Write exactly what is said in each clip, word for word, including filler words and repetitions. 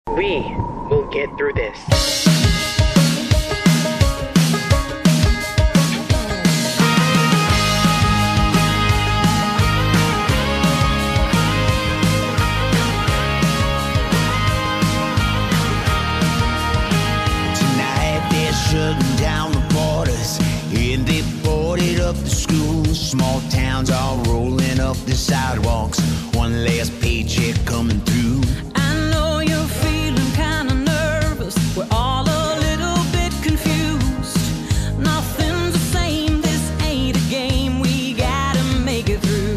We will get through this. Shutting down the borders, and they boarded up the schools. Small towns all rolling up the sidewalks. One last paycheck coming through. I know you're feeling kinda nervous. We're all a little bit confused. Nothing's the same, this ain't a game. We gotta make it through.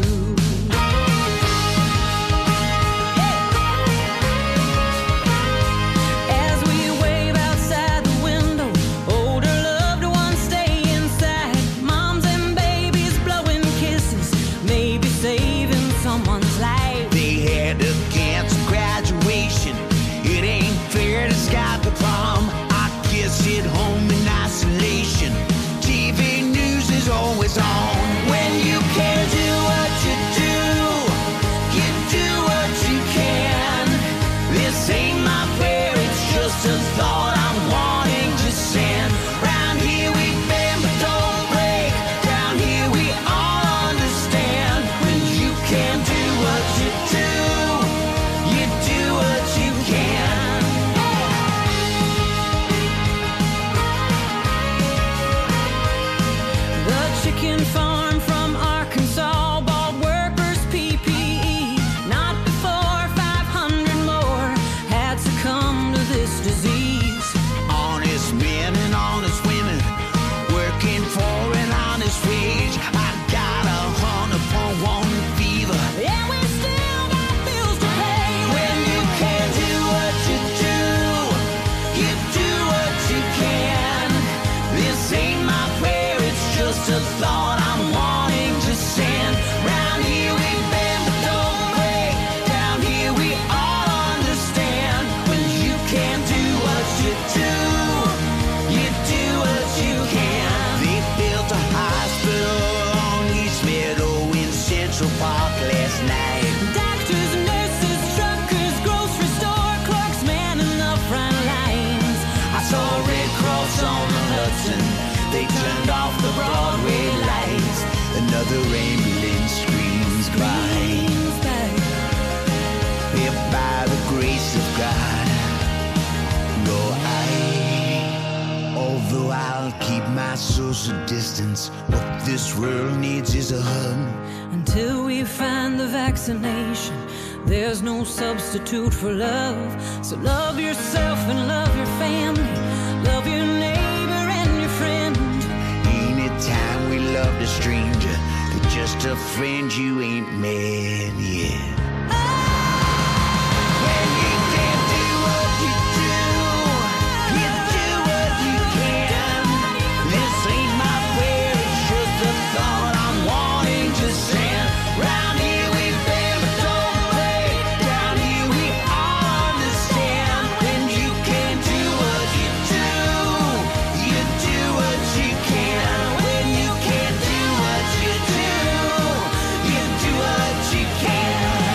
As we wave outside the window, older loved ones stay inside. Moms and babies blowing kisses, maybe saving someone's life. They had to cancel graduation. It ain't fair to Skype the prom. I guess at home in isolation. T V news is always on. When you can't do what you do, you do what you can. This ain't my prayer, it's just a thought I'm wanting to send. Round here we bend but don't break. Down here we all understand. When you can't do what you do, you do what you can. The chicken farm from Arkansas bought workers P P E. Not before five hundred more had succumbed to this disease. Honest men and honest women working for an honest wage. I got a hundred point one fever. Yeah, we still got bills to pay. When you can't do what you do, you do what you can. This ain't my prayer, it's just a thought I'm wanting to send. Round here we bend but don't break. Down here we all understand. When you can't do what you do, you do what you can. They built a hospital on East Meadow in Central Park last night. Doctors, nurses, truckers, grocery store clerks, manning the front lines. I saw a Red Cross on the Hudson. They turned off the Broadway lights. Another ambulance screams by. If by the grace of God, no, I, although I'll keep my social distance, what this world needs is a hug. Until we find the vaccination, there's no substitute for love. So love yourself and love your family. Love your neighbor and your friend. Anytime we loved a stranger, but just a friend you ain't met yet. When you can't do what you do, you do what you can. This ain't my prayer, it's just a thought I'm wanting to send. Round here we bend but don't break. Down here we all understand. When you can't do what you do, you do what you can. When you can't do what you do, you do what you can.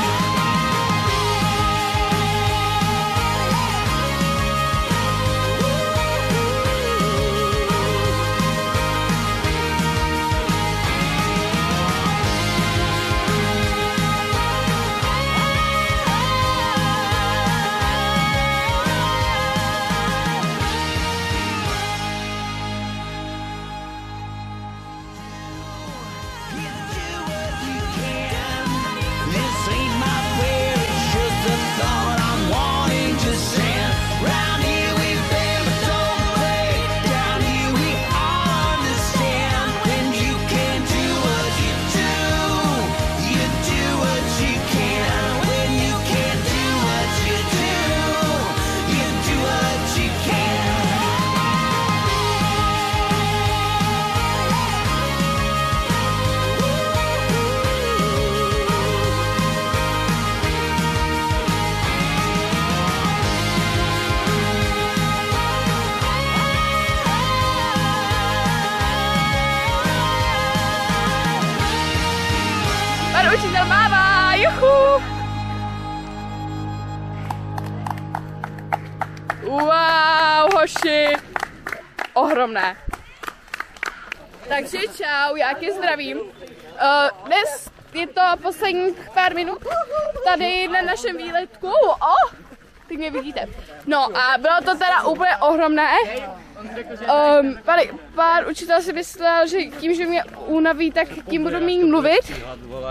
Wow, hoši. Ohromné. Takže čau, já tě zdravím. Uh, dnes je to posledních pár minut tady na našem výletku. Oh, teď mě vidíte. No a bylo to teda úplně ohromné. Um, pár, pár učitelů si myslel, že tím, že mě unaví, tak tím budu mít mluvit.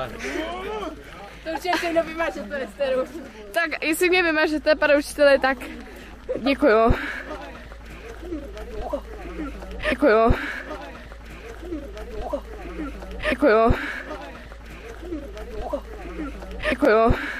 To určitě nevymažete, Esteru. Tak jestli mě vymažete, pane učiteli, tak děkuju. Děkuju. Děkuju. Děkuju.